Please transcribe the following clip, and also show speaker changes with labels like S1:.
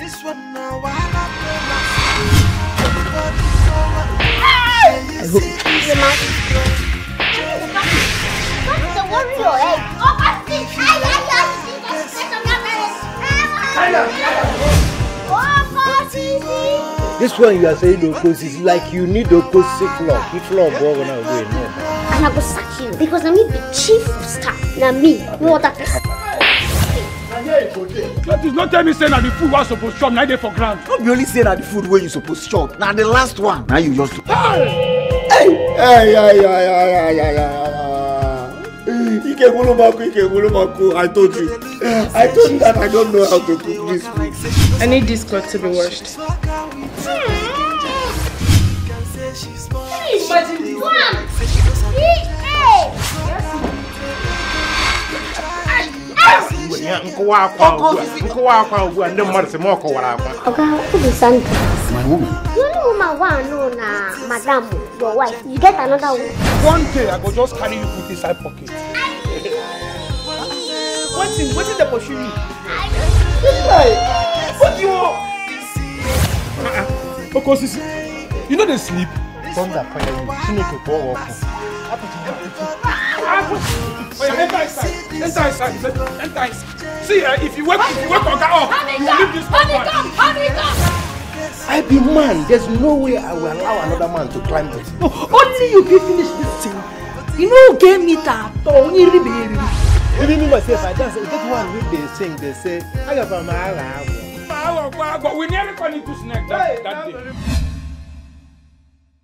S1: This one you are saying Okos is like you need Okos floor. If floor go on now go no.
S2: And I go sack you because I'm the chief of staff. Now me, no other person.
S3: Please don't tell me saying that the food was supposed to chop now they for ground.
S4: Don't be only saying that the food where you supposed to chop. Now the last one. Now you just
S3: Hey!
S4: I told you that I don't know how to cook this food.
S5: I need this cloth to be washed.
S4: My woman.
S2: You know woman no na madam, your wife. You get another one.
S3: One day I go just carry you put inside pocket. What is the pursue you? What do you want? Because you know they sleep.
S1: Thunder fire you. She need to go walk.
S3: Enter inside. See, if you wake Oga up, you leave this compound.
S1: I be man. There's no way I will allow another man to climb this.
S6: No, only you can finish this thing. You know, game meet at all.
S1: Even me myself, I dance. That one when they sing, they say, I got my
S3: But we nearly call it to snack that day.